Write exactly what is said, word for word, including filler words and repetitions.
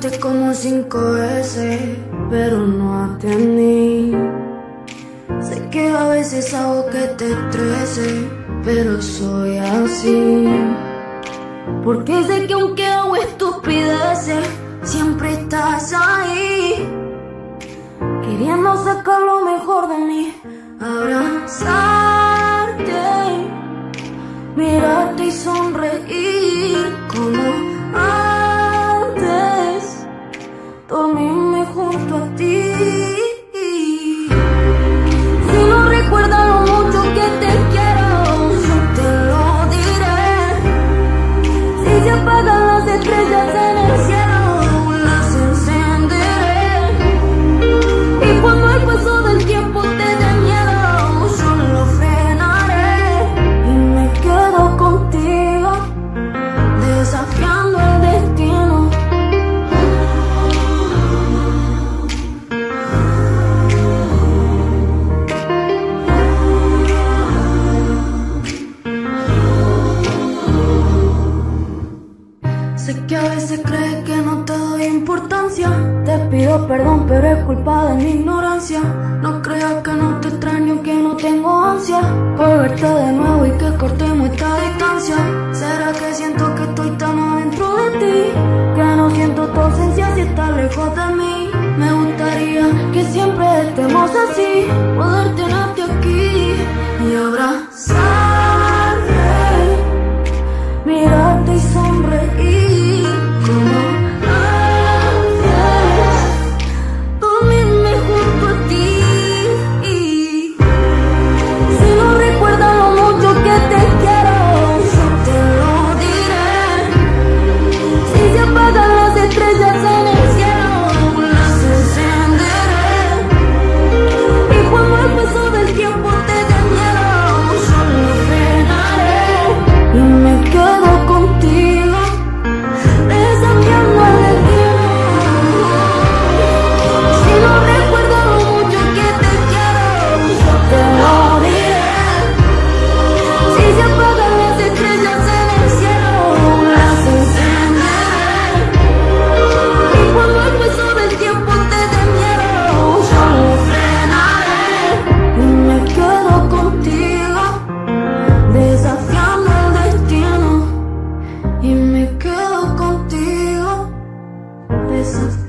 llamaste como cinco veces, pero no atendí. Sé que a veces hago que te estrese, pero soy así. Porque sé que aunque hago estupideces, siempre estás ahí, queriendo sacar lo mejor de mí. Abrazarte, mirarte y sonreír como antes, dormirme junto a ti. Si no recuerdas lo mucho que te quiero, yo te lo diré. Si se apagan las estrellas en el cielo, las encenderé. Y cuando el paso del tiempo te dé miedo, yo lo frenaré y me quedo contigo, desafiando el destino. Sé que a veces crees que no te doy importancia. Te pido perdón, pero es culpa de mi ignorancia. No creas que no te extraño, que no tengo ansia por verte de nuevo y que cortemos esta distancia. ¿Será que siento que estoy tan adentro de ti, que no siento tu ausencia si estás lejos de mí? Me gustaría que siempre estemos así, poder tenerte aquí y abrazarte, mirarte y sonreír como antes, dormirme junto a ti. Si no recuerdas lo mucho que te quiero, yo te lo diré. Si se apagan las estrellas en el cielo, las encenderé. Y cuando el paso del tiempo te dé miedo, yo lo frenaré y me quedo contigo, desafiando el destino. Si no recuerdas lo mucho que te quiero, yo te lo diré. Si se apagan las estrellas en el cielo, las encenderé. Y cuando el paso del tiempo te dé miedo, yo lo frenaré y me quedo contigo, desafiando el destino. Y me quedo contigo, desafiando